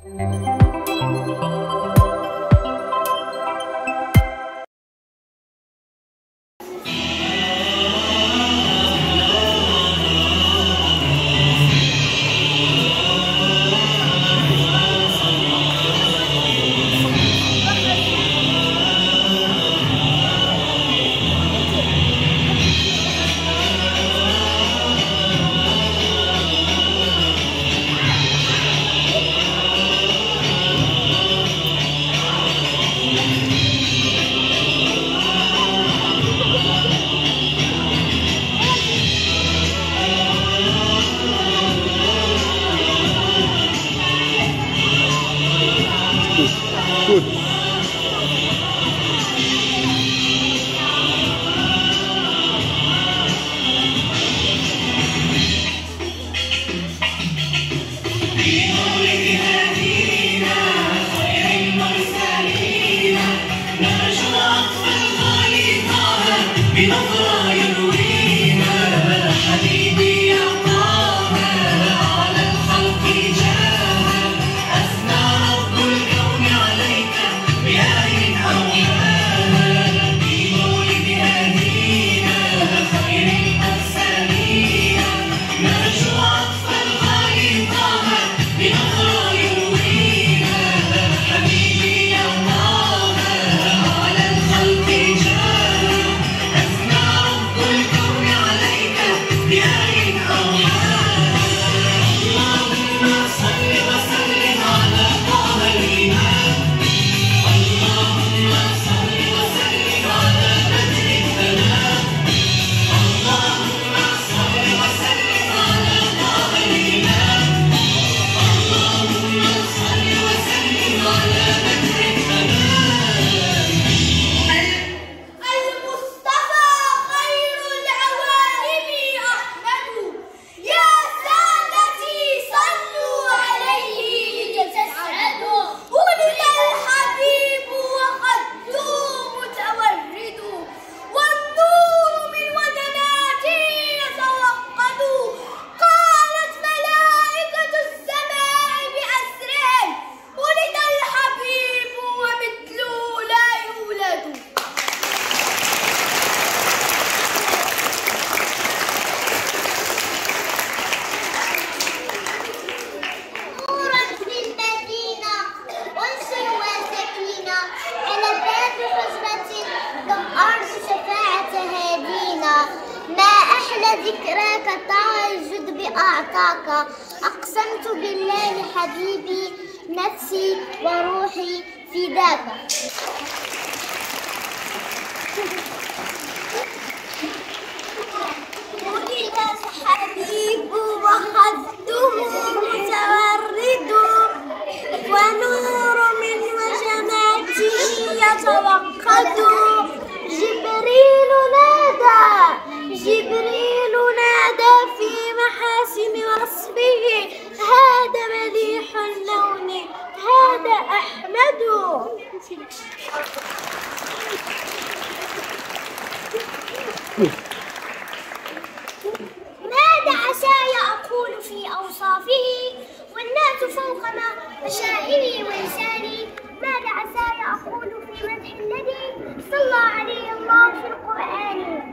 Good. بنظرة يروينا حبيبي يا طه على الخلق جاه أثنى رب الكون عليك بآي أوحاها بمولد هدينا خير المرسلين نرجو عطف الغالي طه بنظرة يروينا حبيبي يا طه على الخلق جاه ذكراك طه الجد بأعطاك أقسمت بالله حبيبي نفسي وروحي فداك. ولد الحبيب وخده متورد ونور من وجناته يتوقد جبريل نادى في محاسن وصفه هذا مليح اللون هذا أحمد. ماذا عساي أقول في أوصافه والناس فوق مشاعري ولساني. ماذا عساي أقول في مدح الذي صلى عليه الله في القرآن.